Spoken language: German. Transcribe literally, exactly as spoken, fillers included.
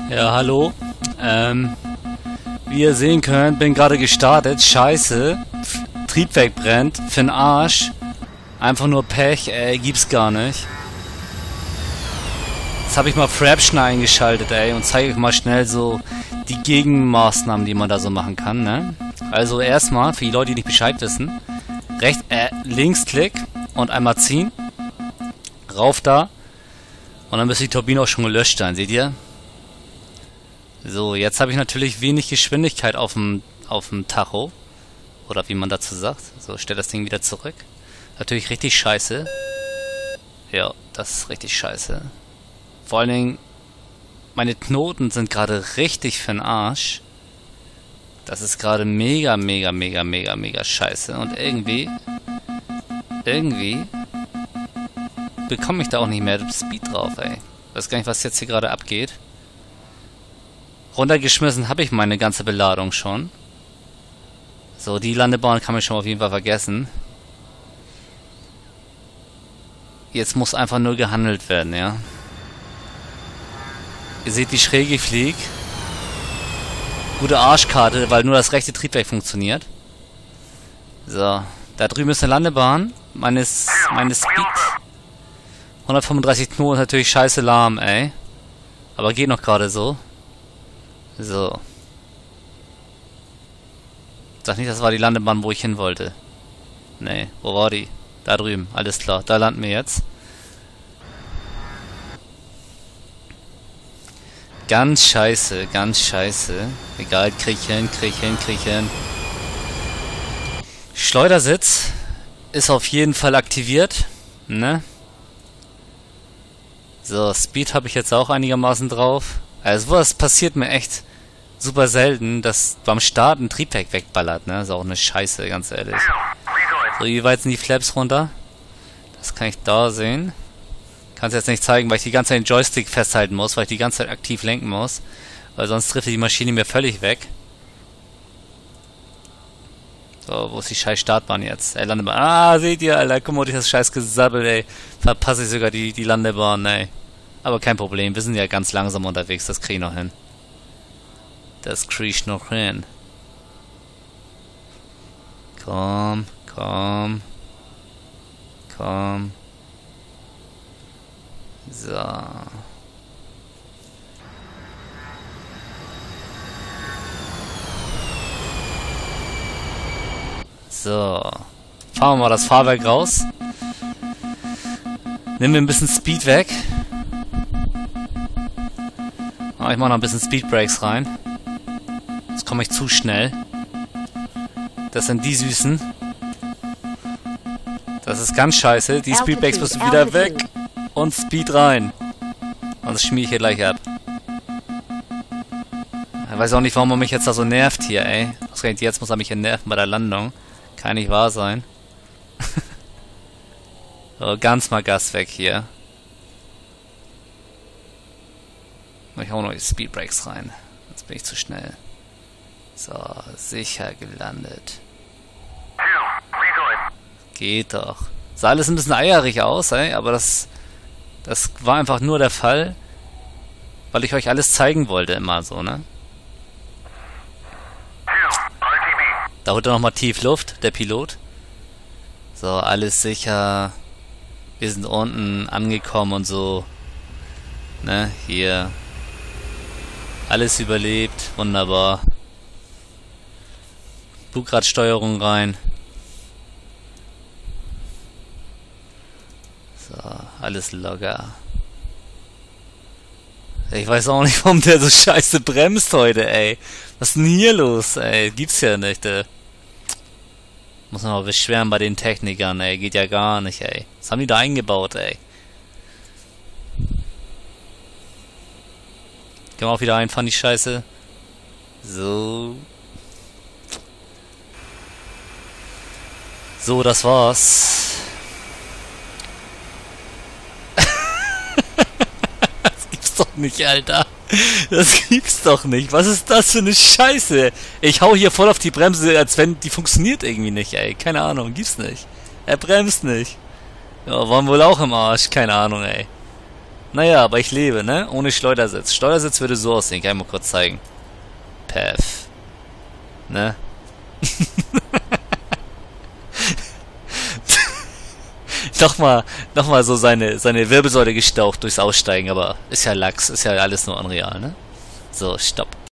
Ja, hallo. Ähm, wie ihr sehen könnt, bin gerade gestartet. Scheiße. Triebwerk brennt. Für'n Arsch. Einfach nur Pech, ey. Gibt's gar nicht. Jetzt habe ich mal Fraption eingeschaltet, ey. Und zeige euch mal schnell so die Gegenmaßnahmen, die man da so machen kann, ne? Also erstmal, für die Leute, die nicht Bescheid wissen. Rechts, äh, Linksklick und einmal ziehen. Rauf da. Und dann müsste die Turbine auch schon gelöscht sein, seht ihr? So, jetzt habe ich natürlich wenig Geschwindigkeit auf dem auf dem Tacho. Oder wie man dazu sagt. So, stell das Ding wieder zurück. Natürlich richtig scheiße. Ja, das ist richtig scheiße. Vor allen Dingen, meine Knoten sind gerade richtig für'n Arsch. Das ist gerade mega, mega, mega, mega, mega scheiße. Und irgendwie, irgendwie bekomme ich da auch nicht mehr Speed drauf, ey. Ich weiß gar nicht, was jetzt hier gerade abgeht. Runtergeschmissen habe ich meine ganze Beladung schon. So, die Landebahn kann man schon auf jeden Fall vergessen. Jetzt muss einfach nur gehandelt werden, ja. Ihr seht, wie schräg ich fliege. Gute Arschkarte, weil nur das rechte Triebwerk funktioniert. So, da drüben ist eine Landebahn. Meine, meine Speed. hundertfünfunddreißig Knoten ist natürlich scheiße lahm, ey. Aber geht noch gerade so. So. Sag nicht, das war die Landebahn, wo ich hin wollte. Nee, wo war die? Da drüben, alles klar. Da landen wir jetzt. Ganz scheiße, ganz scheiße. Egal, krieg ich hin, krieg ich hin, krieg ich hin. Schleudersitz ist auf jeden Fall aktiviert. Ne? So, Speed habe ich jetzt auch einigermaßen drauf. Also was passiert mir echt super selten, dass beim Start ein Triebwerk wegballert, ne? Ist auch eine Scheiße, ganz ehrlich. So, wie weit sind die Flaps runter? Das kann ich da sehen. Kann es jetzt nicht zeigen, weil ich die ganze Zeit den Joystick festhalten muss, weil ich die ganze Zeit aktiv lenken muss. Weil sonst trifft die Maschine mir völlig weg. So, wo ist die scheiß Startbahn jetzt? Ey, Landebahn. Ah, seht ihr, Alter, guck mal, durch das scheiß Gesabbel, ey. Verpasse ich sogar die, die Landebahn, ey. Aber kein Problem, wir sind ja ganz langsam unterwegs, das krieg ich noch hin. Das krieg ich noch hin. Komm, komm. Komm. So. So. Fahren wir mal das Fahrwerk raus. Nehmen wir ein bisschen Speed weg. Oh, ich mache noch ein bisschen Speed Brakes rein. Jetzt komme ich zu schnell. Das sind die Süßen. Das ist ganz scheiße. Die Speed Brakes müssen wieder weg. Und Speed rein. Und das schmier ich hier gleich ab. Ich weiß auch nicht, warum er mich jetzt da so nervt hier, ey. Ausgerechnet jetzt muss er mich hier nerven bei der Landung. Kann nicht wahr sein. So, ganz mal Gas weg hier. Ich hau noch die Speed Brakes rein. Jetzt bin ich zu schnell. So, sicher gelandet. Geht doch. Sah alles ein bisschen eierig aus, ey, aber das, das war einfach nur der Fall, weil ich euch alles zeigen wollte immer so, ne? Da holt er nochmal tief Luft, der Pilot. So, alles sicher. Wir sind unten angekommen und so. Ne, hier. Alles überlebt, wunderbar. Bugradsteuerung rein. So, alles locker. Ich weiß auch nicht, warum der so scheiße bremst heute, ey. Was ist denn hier los, ey? Gibt's ja nicht, ey. Muss man mal beschweren bei den Technikern, ey. Geht ja gar nicht, ey. Was haben die da eingebaut, ey? Können wir auch wieder einfahren, die Scheiße. So. So, das war's. Das gibt's doch nicht, Alter. Das gibt's doch nicht. Was ist das für eine Scheiße? Ich hau hier voll auf die Bremse, als wenn die funktioniert irgendwie nicht, ey. Keine Ahnung, gibt's nicht. Er bremst nicht. Ja, waren wohl auch im Arsch. Keine Ahnung, ey. Naja, aber ich lebe, ne? Ohne Schleudersitz. Schleudersitz würde so aussehen. Kann ich mal kurz zeigen. Perf. Ne? nochmal, nochmal so seine, seine Wirbelsäule gestaucht durchs Aussteigen, aber ist ja Lachs, ist ja alles nur unreal, ne? So, stopp.